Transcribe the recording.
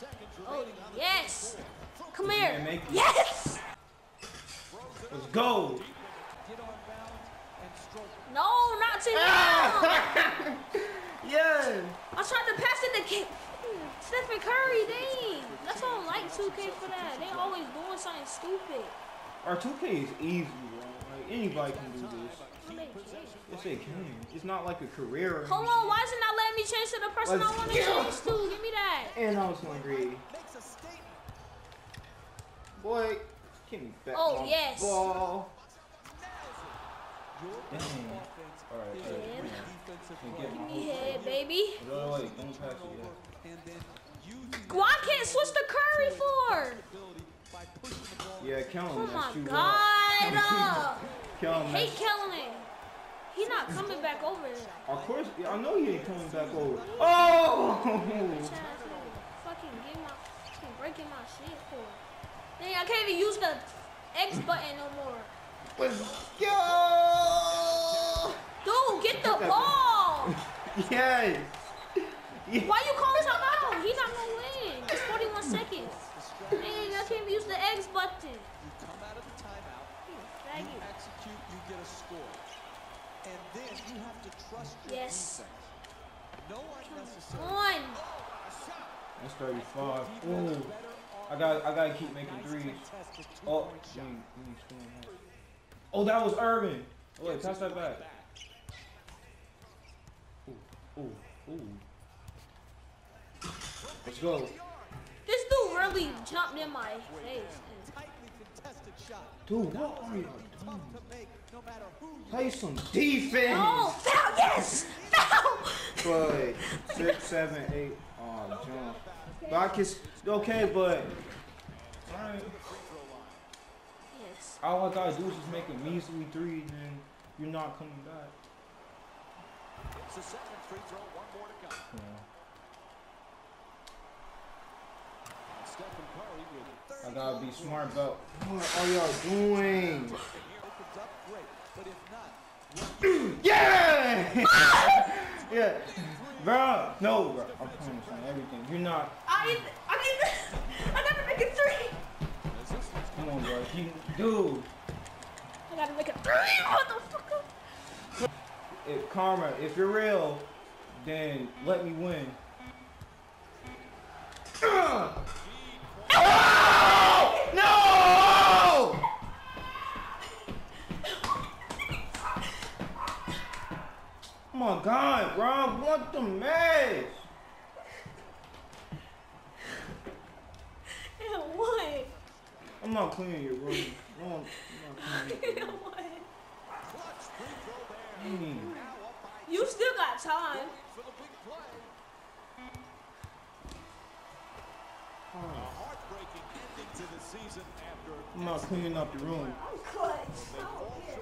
Oh, yes. Come here. Yes. Let's go. No, not to him. Yeah. I tried to pass it to Stephen Curry. Dang. That's why I don't like 2K for that. They always doing something stupid. Our 2K is easy, bro. Like, anybody can do this. No, they can't. Yes, they can. It's not like a career. Hold on, why is it not letting me change to the person I want to change to? Give me that. And I was hungry. Boy, give me back my yes. ball. Alright, give me head, baby. No, wait, don't pass it yet. Why I can't switch to Curry for? Yeah, Kellen. Oh my God. Kellen, I hate Kellen. He not coming back over there. Of course, I know he ain't coming back over. Oh! Fucking breaking my shit for. Dang, I can't even use the X button no more. Let's go! Dude, get the ball! Yes! Why you calling him out? He not gonna win. It's 41 seconds. Dang, I can't even use the X button. You come out of the timeout, you execute, you get a score. And then you have to trust your defense. No unnecessary. That's 35. Ooh. I gotta keep making threes. Oh, oh, that was Urban. Oh, wait, pass that back. Ooh. Let's go. This dude really jumped in my face. Dude, what are you doing? Play some defense. Oh, foul, yes! Foul! But 6, 7, 8. Oh, jump. But I can, okay, but alright. Yes. All I gotta do is just make a measly 3, and then you're not coming back. It's the second free throw, one more to come. Stephen Curry with I gotta be smart about what are y'all doing? Yeah! Yeah! Bro, no, bro. I'm promising everything. You're not. I gotta make a 3. Come on, bro. Dude. I gotta make a 3. What the fuck? If Karma, if you're real, then let me win. Oh! No! Oh my God, bro! What the mess? Yeah, what? I'm not cleaning your room. No, I'm not cleaning your room. You still got time. I'm not cleaning up your room. I'm clutch.